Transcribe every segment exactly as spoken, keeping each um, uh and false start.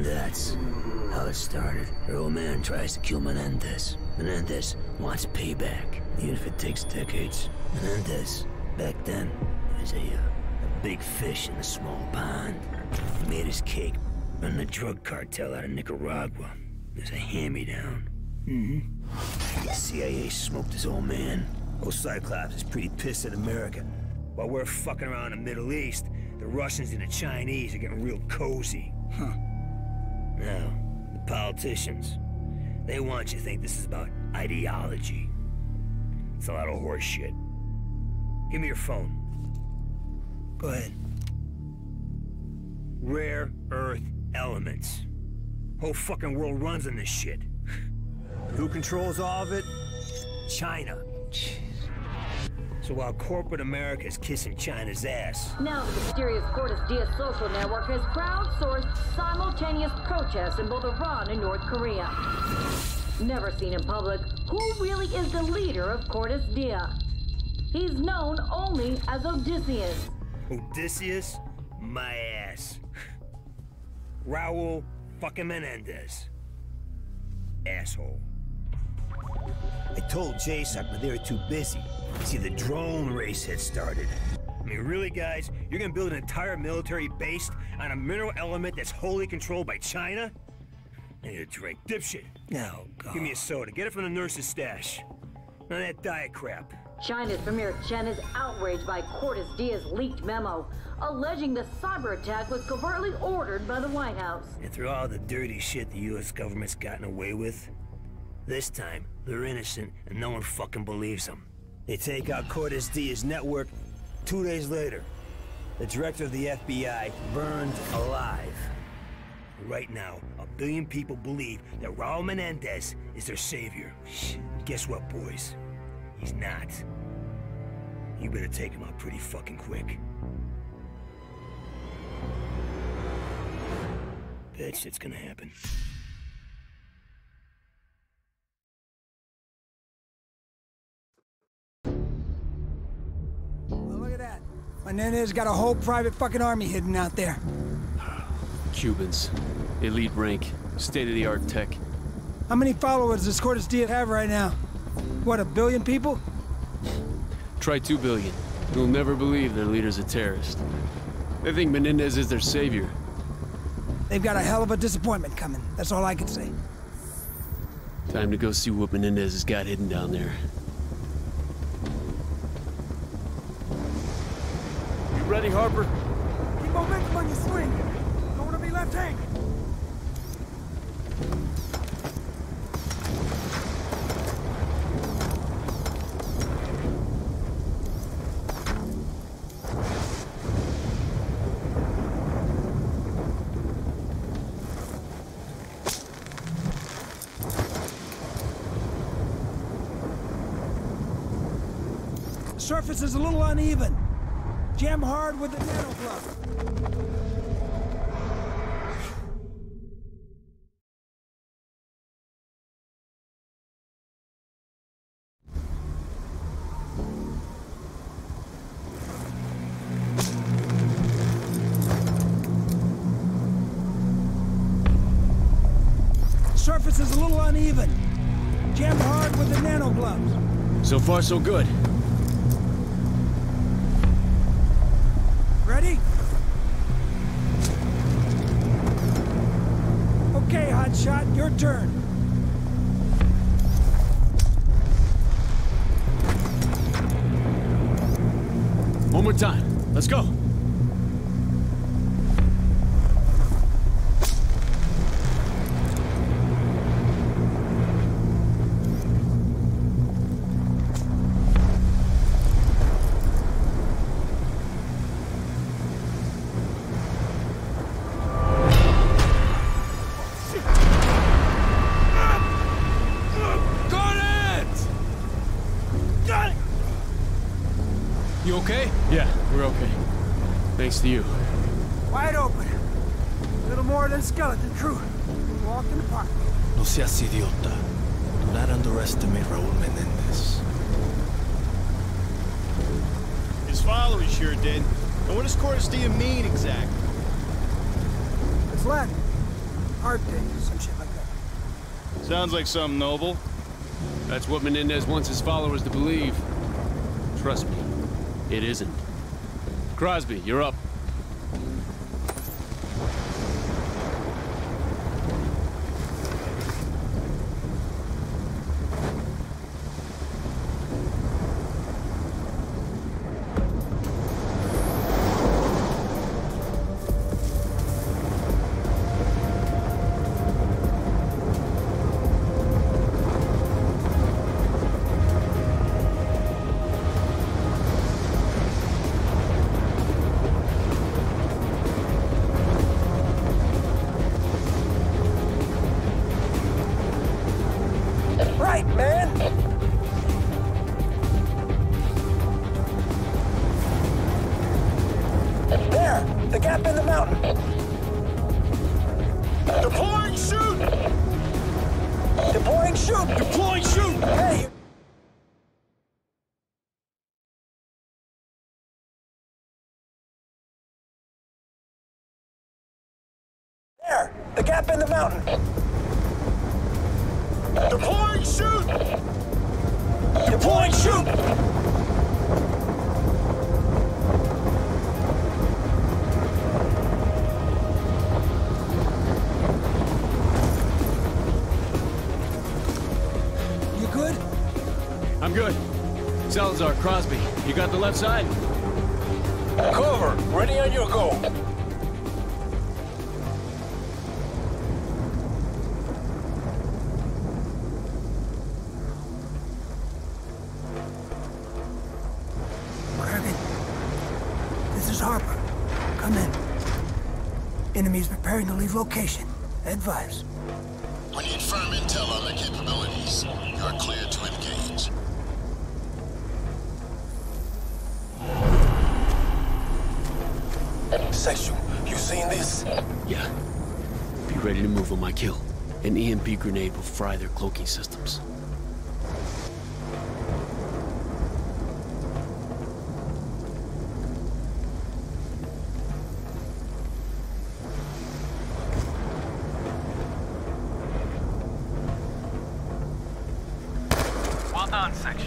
That's how it started. Her old man tries to kill Menendez. Menendez wants payback, even if it takes decades. Menendez, back then, was a, uh, a big fish in a small pond. He made his cake, running a drug cartel out of Nicaragua. It was a hand-me-down. Mm-hmm. The C I A smoked his old man. Old Cyclops is pretty pissed at America. While we're fucking around the Middle East, the Russians and the Chinese are getting real cozy. Huh. Now, the politicians, they want you to think this is about ideology. It's a lot of horse shit. Give me your phone. Go ahead. Rare earth elements. Whole fucking world runs on this shit. Who controls all of it? China. Jeez. So while corporate America is kissing China's ass... Now the mysterious Cortes Diaz social network has crowdsourced simultaneous protests in both Iran and North Korea. Never seen in public, who really is the leader of Cortes Diaz? He's known only as Odysseus. Odysseus? My ass. Raul fucking Menendez. Asshole. I told J SOC, but they were too busy. See, the drone race had started. I mean, really, guys? You're gonna build an entire military based on a mineral element that's wholly controlled by China? I need a drink. Dipshit. No, God. Give me a soda. Get it from the nurse's stash. None of that diet crap. China's Premier Chen is outraged by Cortes Diaz's leaked memo, alleging the cyber attack was covertly ordered by the White House. And through all the dirty shit the U S government's gotten away with, this time, they're innocent and no one fucking believes them. They take out Cortes Diaz's network two days later. The director of the F B I burned alive. Right now, a billion people believe that Raul Menendez is their savior. Guess what, boys? He's not. You better take him out pretty fucking quick. That shit's gonna happen. Well, look at that. Menendez got a whole private fucking army hidden out there. Cubans. Elite rank. State-of-the-art tech. How many followers does Cortes Diaz have right now? What, a billion people? Try two billion. You'll never believe their leader's a terrorist. They think Menendez is their savior. They've got a hell of a disappointment coming. That's all I can say. Time to go see what Menendez has got hidden down there. You ready, Harper? Keep momentum on your swing. Don't want to be left-handed. Surface is a little uneven. Jam hard with the nano glove. Surface is a little uneven. Jam hard with the nano gloves. So far, so good. Ready? Okay, hotshot, your turn. One more time. Let's go. You okay? Yeah, we're okay. Thanks to you. Wide open. Little more than skeleton crew. Walk in the park. No seas idiota. Do not underestimate Raul Menendez. His followers sure did. And what does Cortes Diaz mean exactly? It's Latin. Art Day, some shit like that. Sounds like something noble. That's what Menendez wants his followers to believe. Trust me, it isn't. Crosby, you're up. Right, man! There! The gap in the mountain! Deploying shoot! Deploying shoot! Deploying shoot! Hey! There! The gap in the mountain! Deploying shoot! Deploying shoot! You good? I'm good. Salazar, Crosby, you got the left side? Cover! Ready on your go! Kragan, this is Harper. Come in. Enemies preparing to leave location. Advise. We need firm intel on their capabilities. You are cleared to engage. Section, you seen this? Yeah. Be ready to move on my kill. An E M P grenade will fry their cloaking systems. Well done, Section.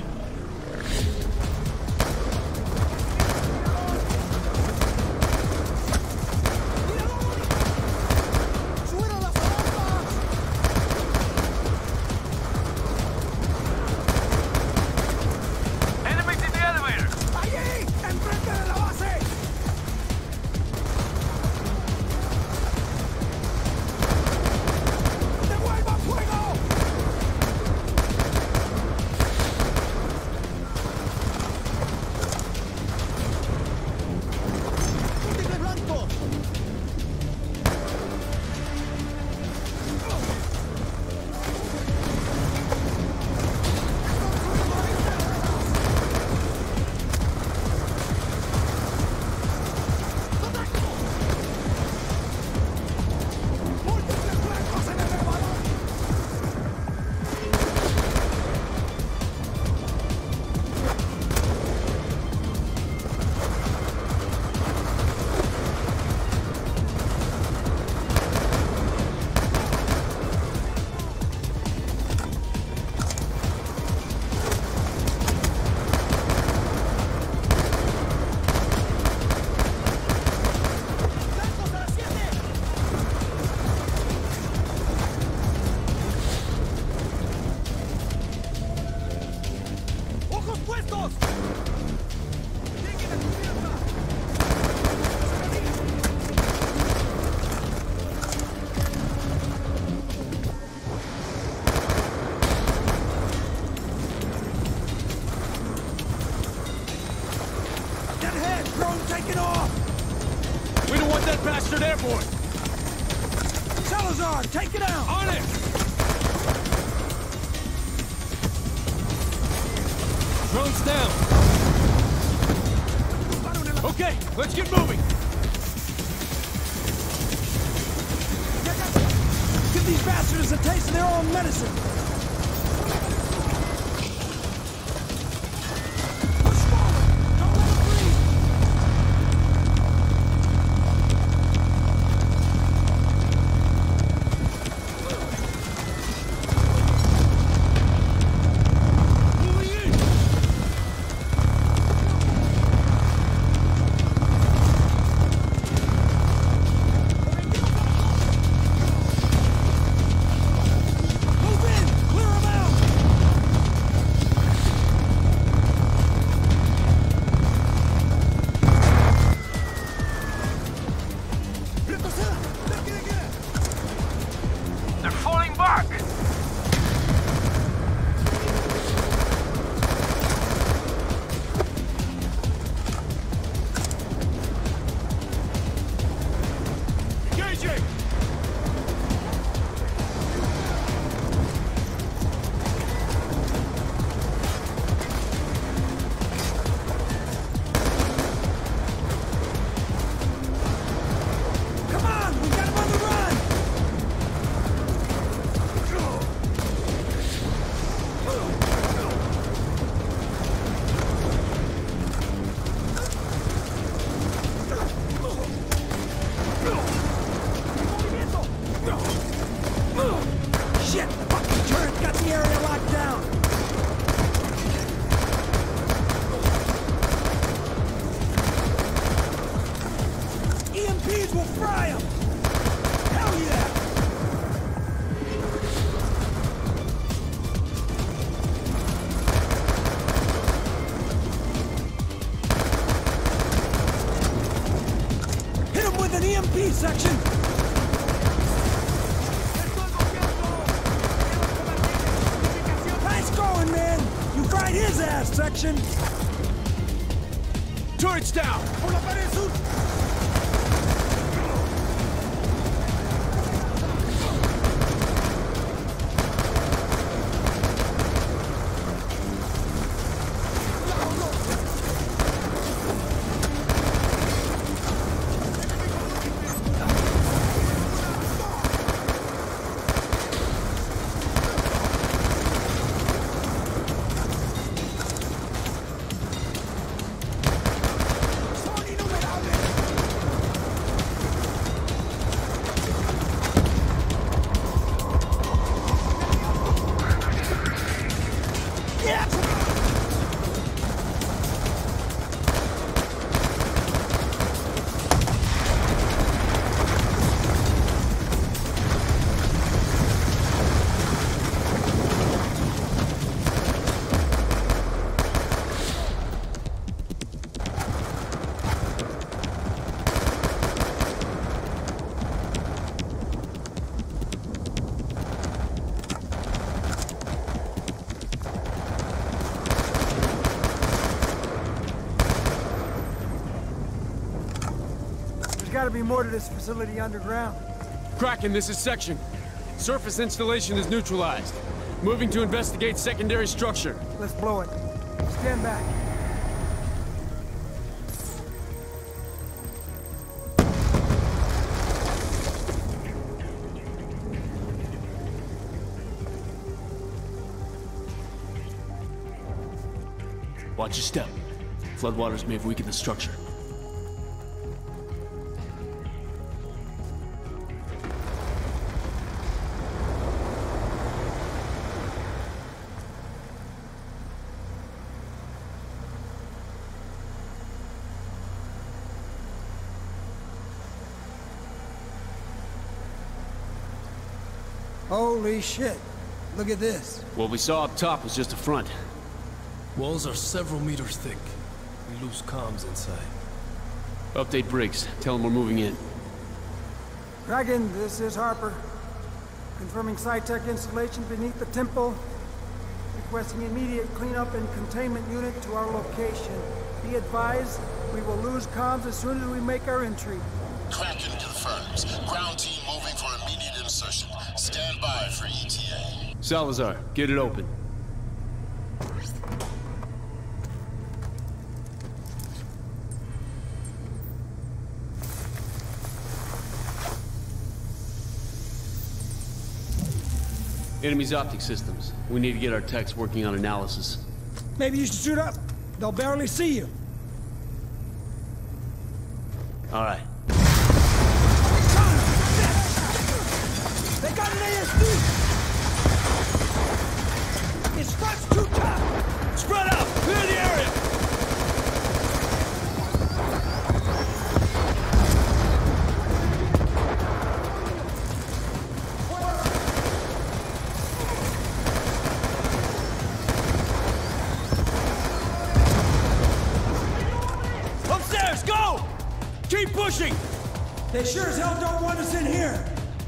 Enemies in the elevator! ¡Allí! ¡Enfrente de la base! ¡Devuelva fuego! ¡Múltiple blanco! ¡Múltiples blancos en el elevador! ¡Blancos a las siete! ¡Ojos puestos! ¡Lleguen a cubierta! Get ahead! Drone taking off! We don't want that bastard airborne! Salazar, take it out! On it! Drone's down. Okay, let's get moving. Give these bastards a taste of their own medicine! Push forward! Don't let them breathe! his ass, section! Turrets down! Por la pared sur! There's gotta be more to this facility underground. Kraken, this is Section. Surface installation is neutralized. Moving to investigate secondary structure. Let's blow it. Stand back. Watch your step. Floodwaters may have weakened the structure. Holy shit. Look at this. What we saw up top was just a front. Walls are several meters thick. We lose comms inside. Update Briggs. Tell him we're moving in. Dragon, this is Harper. Confirming SciTech installation beneath the temple. Requesting immediate cleanup and containment unit to our location. Be advised, we will lose comms as soon as we make our entry. Kraken confirms. Ground team moving for immediate insertion. Stand by for E T A. Salazar, get it open. Enemy's optic systems. We need to get our techs working on analysis. Maybe you should shoot up. They'll barely see you. All right. They got an A S D! His front's too tough! Spread out! Clear the area! Upstairs, go! Keep pushing! They sure as hell don't want us in here!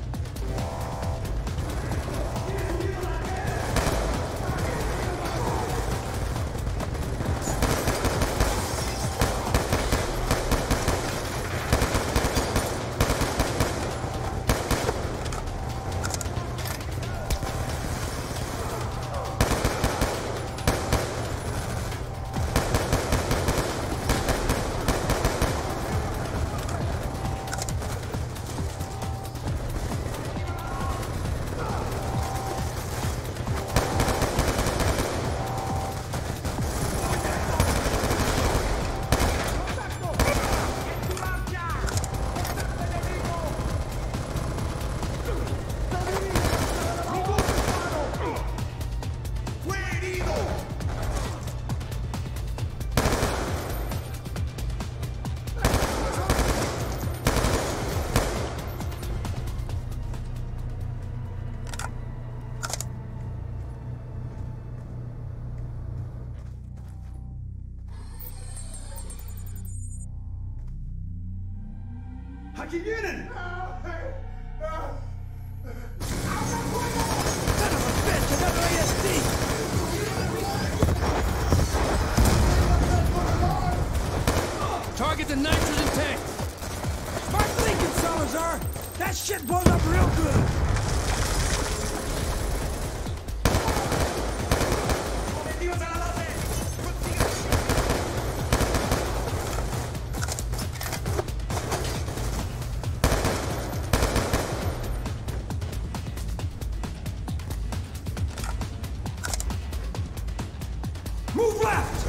Hakiginen! Son of a bitch, another A S D! Move left!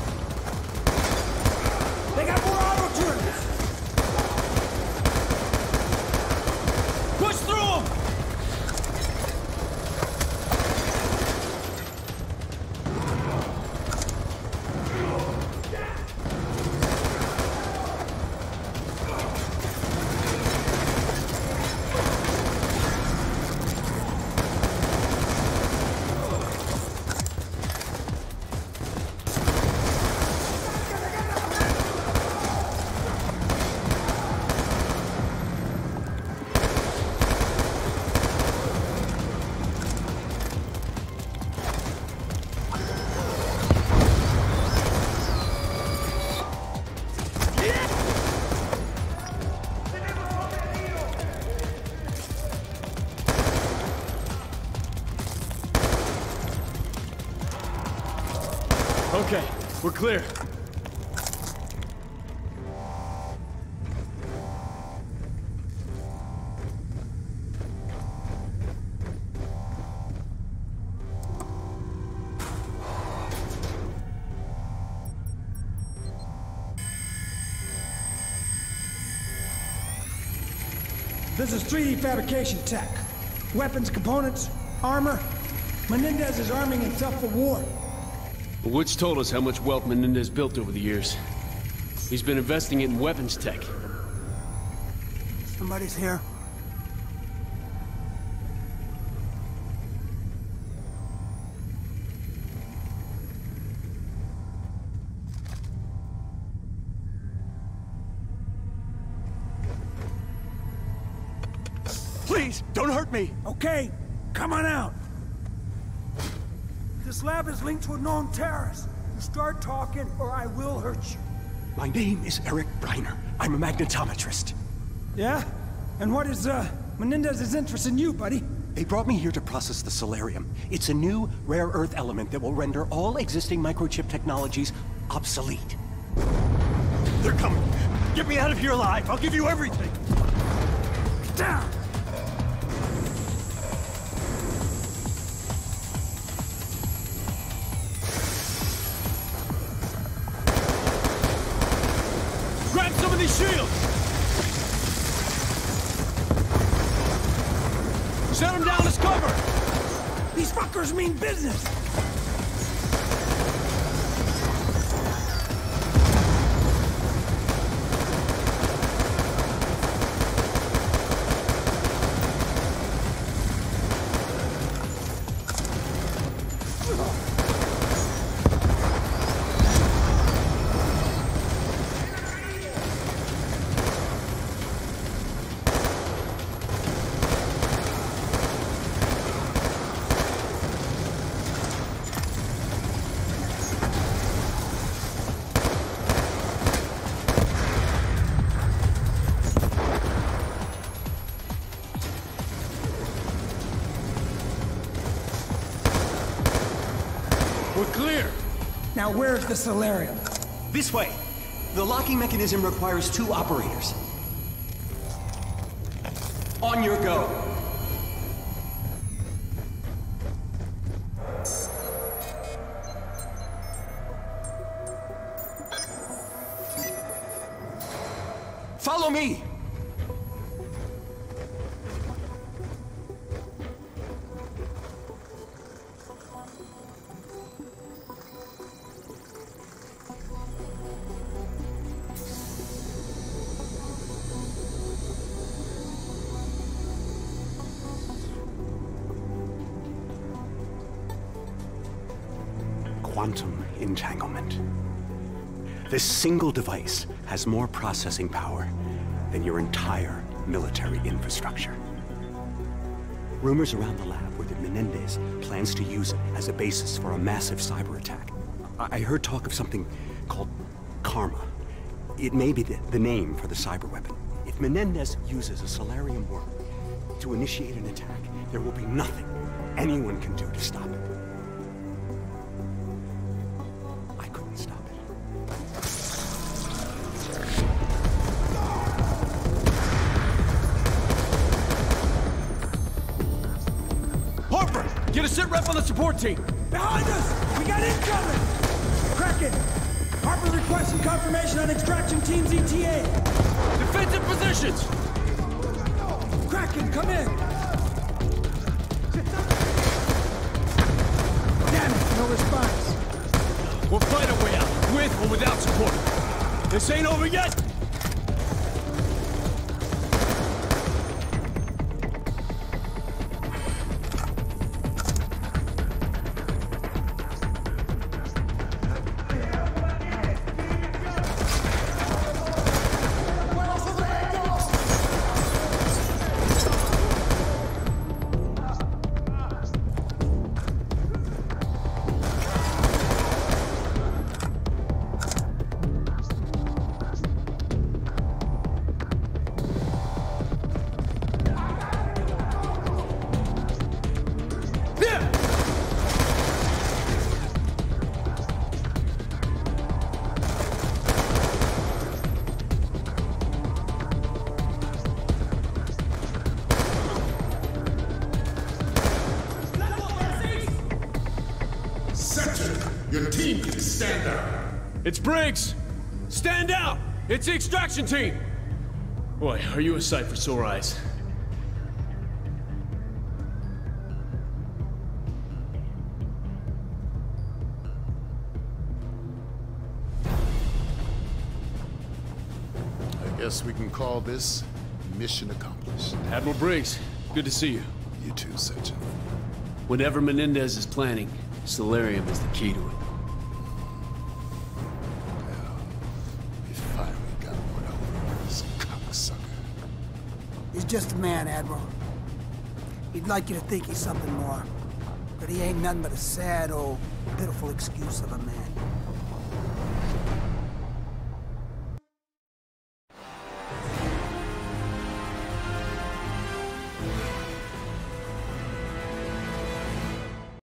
They got more auto turrets! Push through them! Okay, we're clear. This is three D fabrication tech. Weapons, components, armor. Menendez is arming himself for war. Woods told us how much wealth Menendez built over the years. He's been investing it in weapons tech. Somebody's here. Please, don't hurt me! Okay, come on out. This lab is linked to a known terrorist. You start talking or I will hurt you. My name is Eric Briner. I'm a magnetometrist. Yeah? And what is, uh, Menendez's interest in you, buddy? They brought me here to process the Solarium. It's a new, rare earth element that will render all existing microchip technologies obsolete. They're coming! Get me out of here alive! I'll give you everything! Down! Grab some of these shields! Set them down as cover! These fuckers mean business! We're clear! Now where's the Solarium? This way! The locking mechanism requires two operators. On your go! Follow me! Quantum entanglement. This single device has more processing power than your entire military infrastructure. Rumors around the lab were that Menendez plans to use it as a basis for a massive cyber attack. I, I heard talk of something called Karma. It may be the, the name for the cyber weapon. If Menendez uses a Solarium worm to initiate an attack, there will be nothing anyone can do to stop it. I couldn't stop it. Harper! Get a sit rep on the support team! Behind us! We got incoming! Kraken! Harper requesting confirmation on extraction team's E T A. Defensive positions! Kraken, come in! Damn it, no response. We'll fight our way out, with or without support. This ain't over yet! Your team can stand up. It's Briggs! Stand out! It's the extraction team! Boy, are you a sight for sore eyes. I guess we can call this mission accomplished. Admiral Briggs, good to see you. You too, Sergeant. Whatever Menendez is planning, Solarium is the key to it. We finally got one over this cocksucker. He's just a man, Admiral. He'd like you to think he's something more. But he ain't nothing but a sad, old, pitiful excuse of a man.